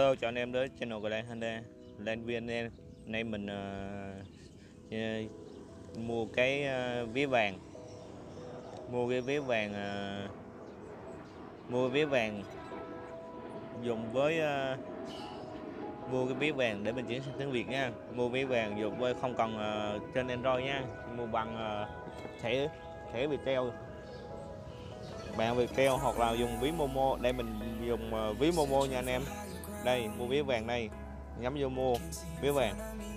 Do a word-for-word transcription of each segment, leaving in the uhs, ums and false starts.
Hello, chào anh em đến channel của Lan Hyundai. Lan vê en em. Nay mình uh, uh, mua cái uh, vé vàng, mua cái vé vàng, uh, mua vé vàng dùng với uh, mua cái vé vàng để mình chuyển sang tiếng Việt nha. Mua vé vàng dùng với không cần uh, trên Android nha, mua bằng uh, thẻ thẻ Viettel, bạn Viettel hoặc là dùng ví Momo. Đây mình dùng uh, ví Momo nha anh em. Đây mua vé vàng đây, nhắm vô mua vé vàng,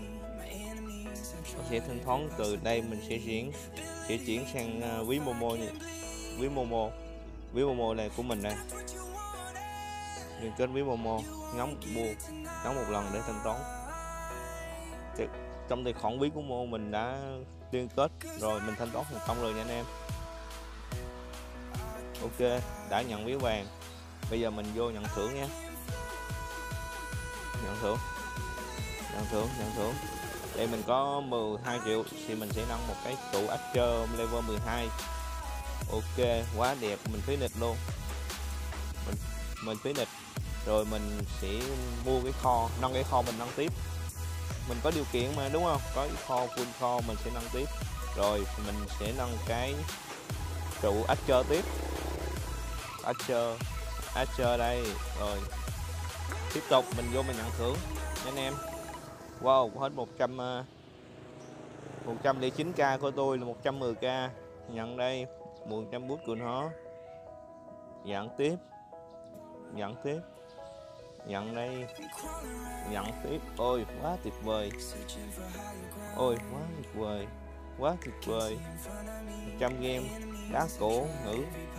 nó sẽ thanh toán từ đây. Mình sẽ chuyển sẽ chuyển sang uh, ví Momo nha. Ví Momo ví Momo này của mình đây, liên kết ví Momo, nhấn mua, nhấn một lần để thanh toán. Trong tài khoản ví của Momo mình đã liên kết rồi, mình thanh toán thành công rồi nha anh em. Ok, đã nhận vé vàng. Bây giờ mình vô nhận thưởng nha. Nhận thưởng, nhận thưởng, nhận thưởng. Đây mình có mười hai triệu thì mình sẽ nâng một cái trụ Archer level mười hai. Ok, quá đẹp, mình phí nịch luôn. Mình mình phí nịch. Rồi mình sẽ mua cái kho, nâng cái kho mình nâng tiếp. Mình có điều kiện mà đúng không? Có cái kho full kho mình sẽ nâng tiếp. Rồi mình sẽ nâng cái trụ Archer tiếp. Archer, Archer đây. Rồi tiếp tục mình vô mình nhận thưởng nha anh em. Wow, hết một trăm một trăm lẻ chín k của tôi là một trăm mười k. Nhận đây một trăm bút của nó. Nhận tiếp, nhận tiếp, nhận đây, nhận tiếp. Ôi quá tuyệt vời, ôi quá tuyệt vời, quá tuyệt vời. một trăm game đá cổ ngữ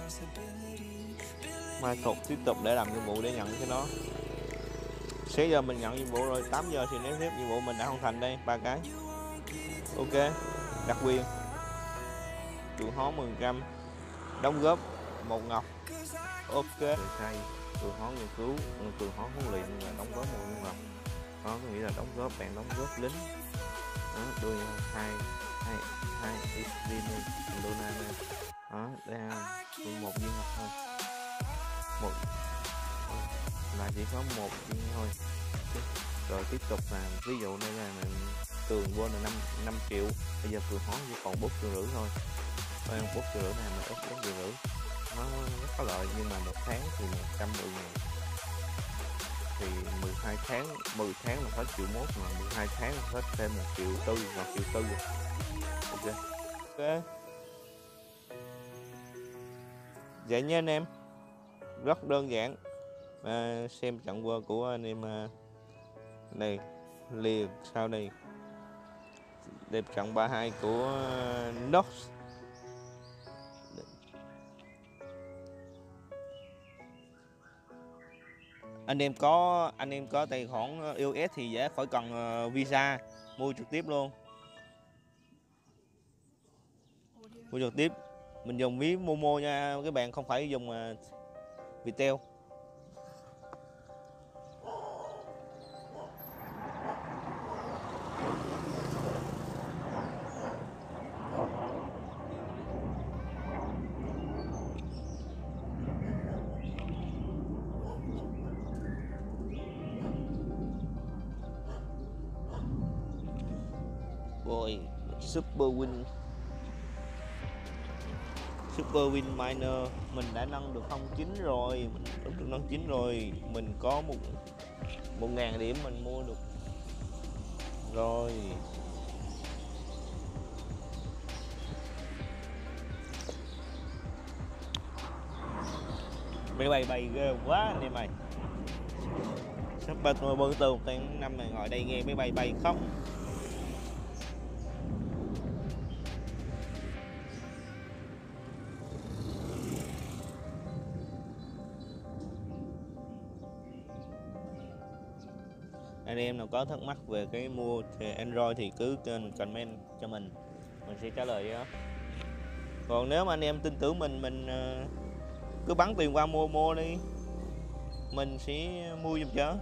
mai thuật. Tiếp tục để làm nhiệm vụ để nhận cái nó. sáu giờ mình nhận nhiệm vụ rồi, tám giờ thì nếu tiếp nhiệm vụ mình đã hoàn thành đây, ba cái. Ok, đặc quyền trụ hó mười trăm, đóng góp một ngọc. Ok, hay trụ hó nghiên cứu, trụ hó huấn luyện và đóng góp một ngọc. Đó có nghĩa là đóng góp, bạn đóng góp lính. Đó, đôi hai hai hai xp đô này. Đó, đây một viên ngọc thôi, một là chỉ có một viên thôi. Rồi tiếp tục là ví dụ đây là tường vô là năm năm triệu, bây giờ tường hóa chỉ còn bốn triệu rưỡi thôi. Đây bốn triệu rưỡi này mình ép bốn triệu rưỡi, nó rất có lợi. Nhưng mà một tháng thì một trăm mười ngàn, thì mười hai tháng, mười tháng là hết triệu mốt, mà mười hai tháng là hết thêm một triệu tư, một triệu tư rồi. Ok, ok, vậy nha anh em, rất đơn giản. À, xem trận qua của anh em à, đây liền sau đây đẹp trận ba hai của uh, Nox. Anh em có anh em có tài khoản u ét thì dễ khỏi cần uh, visa, mua trực tiếp luôn, mua trực tiếp. Mình dùng ví Momo nha các bạn, không phải dùng uh, Viettel. Rồi Super Win, Super Win Miner mình đã nâng được không chín rồi, mình được nâng chín rồi. Mình có một một ngàn điểm mình mua được rồi. Máy bay bay ghê quá anh em ơi. Sắp ba mươi bốn từ tháng năm này ngồi đây nghe máy bay bay khóc. Anh em nào có thắc mắc về cái mua thì Android thì cứ kênh comment cho mình, mình sẽ trả lời đó. Còn nếu mà anh em tin tưởng mình, mình cứ bắn tiền qua Momo đi, mình sẽ mua giùm cho.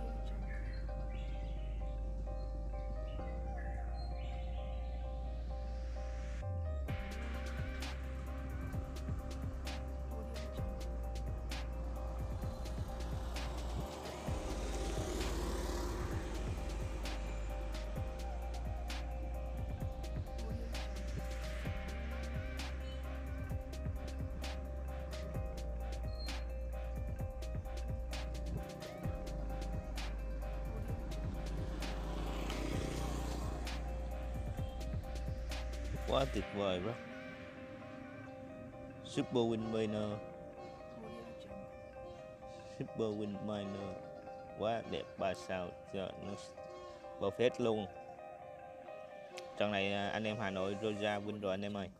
Quá tuyệt vời bro. Super Wind Miner. Super Wind Miner. Quá đẹp, ba sao cho nó perfect luôn. Trận này anh em Hà Nội Roja win rồi anh em ơi.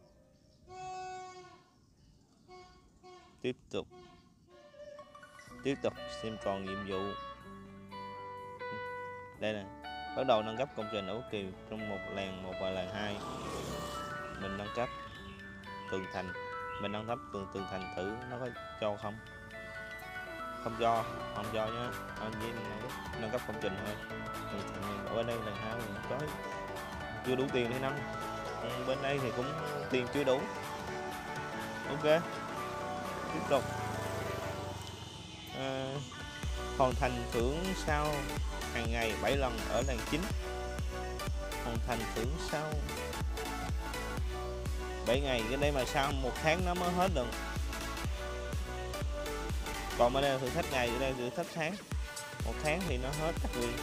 Tiếp tục Tiếp tục xem còn nhiệm vụ. Đây nè, bắt đầu nâng cấp công trình ở Quốc Kỳ trong một làng một và làng hai. Mình nâng cấp tường thành, mình nâng cấp tường tường thành thử nó có cho không? Không cho, không cho nhá. Anh chỉ nâng cấp công trình thôi. Tường thành ở bên đây làng hai mình có chưa đủ tiền để nâng. Bên đây thì cũng tiền chưa đủ. Ok, tiếp tục. À, hoàn thành thưởng sao hàng ngày bảy lần ở làng chín. Hoàn thành thưởng sau bảy ngày, cái đây mà sau một tháng nó mới hết được. Còn bên đây là thử thách ngày, ở đây thử thách tháng. Một tháng thì nó hết các quyền.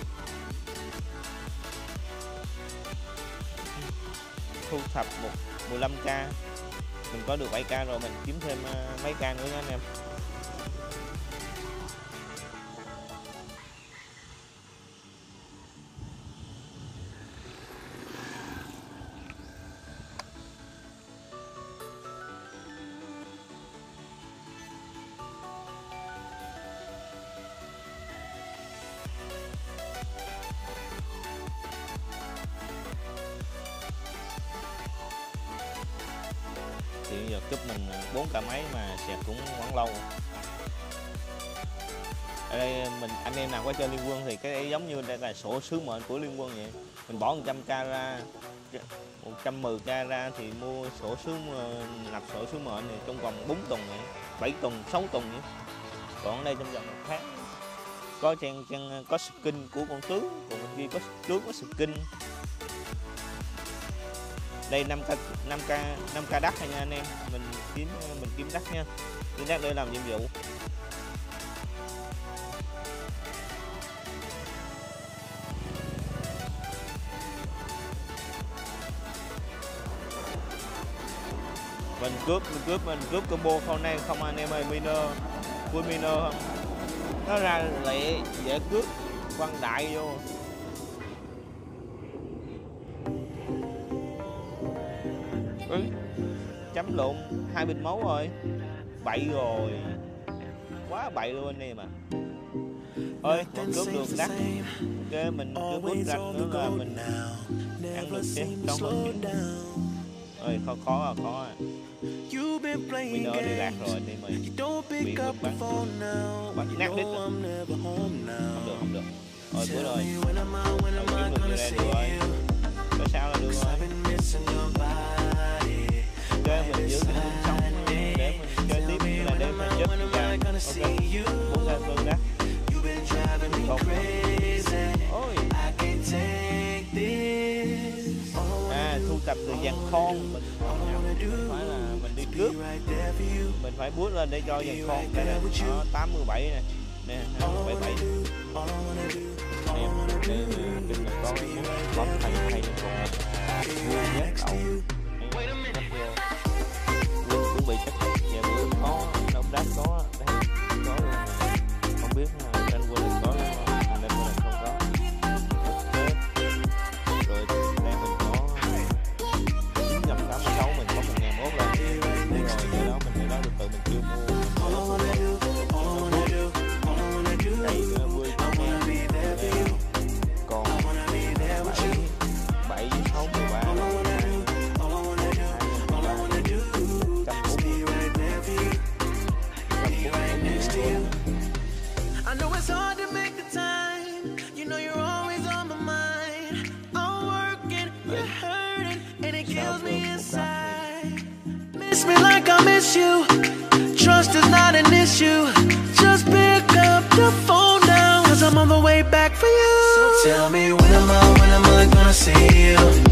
Thu thập một mười lăm k. Mình có được bảy k rồi, mình kiếm thêm uh, mấy k nữa nha anh em. Thì giờ cúp mình bốn cả mấy mà sẹt cũng quán lâu. Ở đây mình anh em nào có chơi liên quân thì cái ấy giống như đây là sổ sứ mệnh của liên quân vậy. Mình bỏ một trăm k ra, một trăm mười k ra thì mua sổ sứ nạp sổ sứ mệnh này trong vòng bốn tuần này, bảy tuần, sáu tuần vậy. Còn ở đây trong vòng một tháng có trang trang có skin của con tướng, còn bên kia có tướng có skin. Đây năm k năm k năm k đắt nha anh em, mình kiếm mình kiếm đắt nha, kiếm đắt để làm nhiệm vụ. Mình cướp mình cướp mình cướp combo không này không anh em ơi. Miner full miner không, nó ra lẹ dễ cướp, quăng đại vô. Ừ, chấm lộn hai bình máu rồi, bậy rồi, quá bậy luôn anh em à. Ơi còn cướp được đắt, ok mình cứ bút rạch nữa là mình ăn được chứ không có chín. Ơi khó khó à khó à. Miner đi lạc rồi anh em ơi, bị ngược bắn bắn nát đít rồi. Không được không được. Rồi bữa rồi, rồi kiếm được như đây được rồi, có sao là được rồi. Ok mình giữ cái đường xong để mình chơi tiếp là để mình chết mình ra. Ok bốn ra phương đó không. Ôi à, thu thập từ vàng khôn, mình phải là mình đi cướp, mình phải boost lên để cho vàng khôn. Đây là nó tám mươi bảy nè, nè bảy bảy em để mình có có thành hay còn vua giác đầu luôn cũng bị chắc nhà bữa có đông đá có đây có luôn, không biết anh quên có luôn, anh em quên không có. Rồi đây mình có chín trăm tám mươi sáu, mình có một ngàn mốt lên rồi, cái đó mình để đó từ từ mình chưa mua. Đây nữa vui có nghe còn bảy bảy sáu mười ba. I know it's hard to make the time. You know you're always on my mind. I'm working, you're hurting, and it kills me inside. Miss me like I miss you. Trust is not an issue. Just pick up the phone now, cause I'm on the way back for you. So tell me when am I, when am I gonna see you?